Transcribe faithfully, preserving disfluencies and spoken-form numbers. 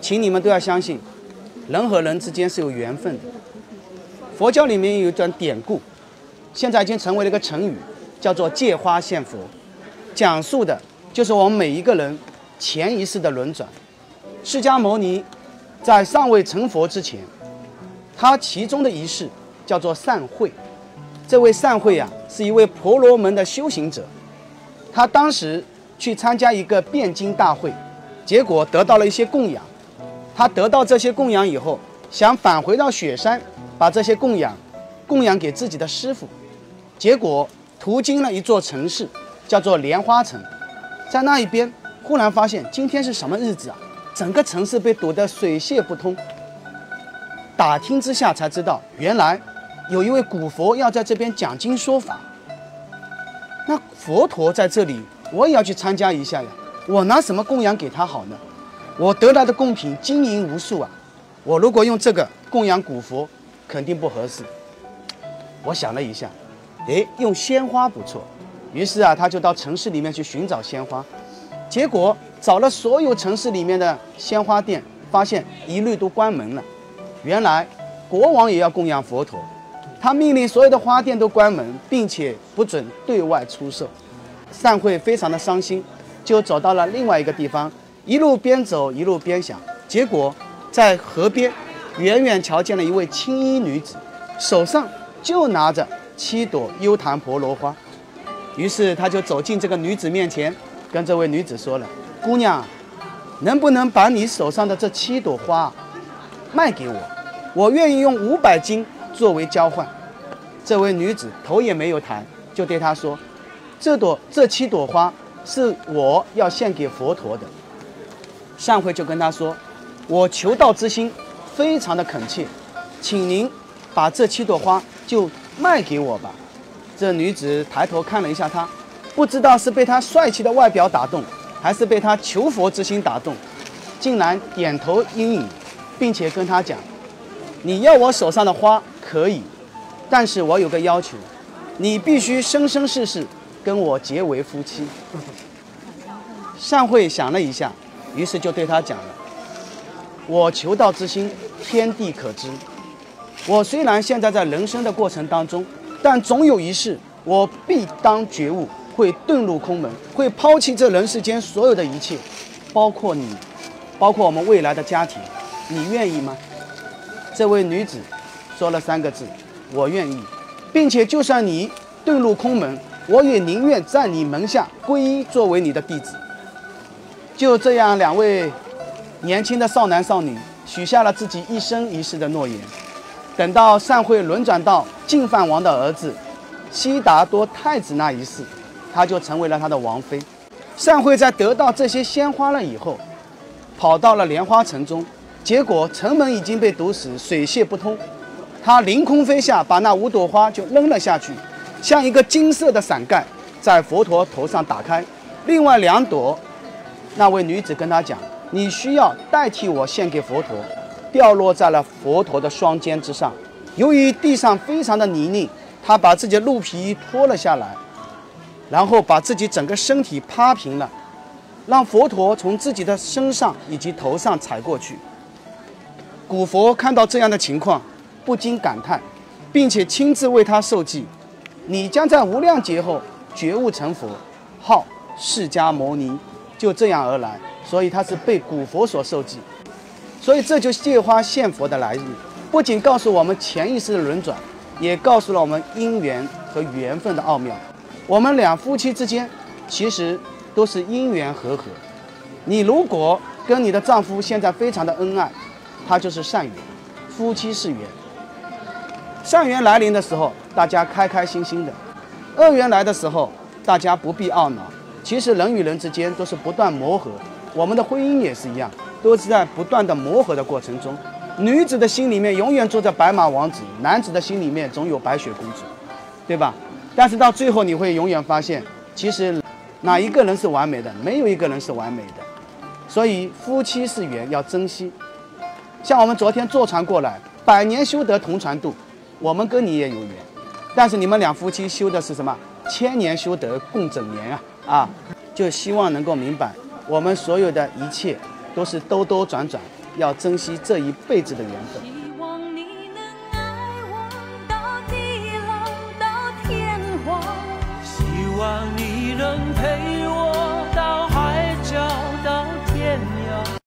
请你们都要相信，人和人之间是有缘分的。佛教里面有一段典故，现在已经成为了一个成语，叫做借花献佛，讲述的就是我们每一个人前一世的轮转。释迦牟尼在尚未成佛之前，他其中的一世叫做善慧。这位善慧啊，是一位婆罗门的修行者。他当时去参加一个辩经大会，结果得到了一些供养。他得到这些供养以后，想返回到雪山，把这些供养供养给自己的师父。结果途经了一座城市，叫做莲花城。在那一边，忽然发现今天是什么日子啊？整个城市被堵得水泄不通。打听之下才知道，原来有一位古佛要在这边讲经说法。那佛陀在这里，我也要去参加一下呀。我拿什么供养给他好呢？我得来的贡品金银无数啊，我如果用这个供养古佛，肯定不合适。我想了一下，诶，用鲜花不错。于是啊，他就到城市里面去寻找鲜花，结果找了所有城市里面的鲜花店，发现一律都关门了。原来国王也要供养佛陀，他命令所有的花店都关门，并且不准对外出售。善慧非常的伤心，就走到了另外一个地方，一路边走一路边想。结果在河边远远瞧见了一位青衣女子，手上就拿着七朵幽檀婆罗花。于是他就走进这个女子面前，跟这位女子说了：“姑娘，能不能把你手上的这七朵花卖给我？我愿意用五百金作为交换。”这位女子头也没有抬，就对他说：“这朵这七朵花是我要献给佛陀的。”善慧就跟他说：“我求道之心非常的恳切，请您把这七朵花就卖给我吧。”这女子抬头看了一下他，不知道是被他帅气的外表打动，还是被他求佛之心打动，竟然点头应允，并且跟他讲：“你要我手上的花可以，但是我有个要求，你必须生生世世跟我结为夫妻。”善慧想了一下，于是就对他讲了：“我求道之心，天地可知。我虽然现在在人生的过程当中，但总有一世，我必当觉悟，会遁入空门，会抛弃这人世间所有的一切，包括你，包括我们未来的家庭，你愿意吗？”这位女子说了三个字：“我愿意，并且就算你遁入空门，我也宁愿在你门下皈依，作为你的弟子。”就这样，两位年轻的少男少女许下了自己一生一世的诺言。等到善慧轮转到净饭王的儿子悉达多太子那一世，他就成为了他的王妃。善慧在得到这些鲜花了以后，跑到了莲花城中，结果城门已经被堵死，水泄不通。他凌空飞下，把那五朵花就扔了下去，像一个金色的伞盖在佛陀头上打开。另外两朵，那位女子跟他讲：“你需要代替我献给佛陀。”掉落在了佛陀的双肩之上。由于地上非常的泥泞，他把自己的鹿皮衣脱了下来，然后把自己整个身体趴平了，让佛陀从自己的身上以及头上踩过去。古佛看到这样的情况，不禁感叹，并且亲自为他受记：“你将在无量劫后觉悟成佛，号释迦牟尼。”就这样而来，所以他是被古佛所受记。所以这就是借花献佛的来日，不仅告诉我们前一世的轮转，也告诉了我们因缘和缘分的奥妙。我们两夫妻之间其实都是因缘和合。你如果跟你的丈夫现在非常的恩爱，他就是善缘，夫妻是缘。善缘来临的时候，大家开开心心的；恶缘来的时候，大家不必懊恼。其实人与人之间都是不断磨合，我们的婚姻也是一样，都是在不断的磨合的过程中。女子的心里面永远住着白马王子，男子的心里面总有白雪公主，对吧？但是到最后你会永远发现，其实哪一个人是完美的？没有一个人是完美的。所以夫妻是缘，要珍惜。像我们昨天坐船过来，百年修得同船渡，我们跟你也有缘，但是你们两夫妻修的是什么？千年修得共枕眠啊！啊，就希望能够明白，我们所有的一切都是兜兜转转， 要珍惜这一辈子的缘分。 希望你能爱我到地老到天荒， 希望你能陪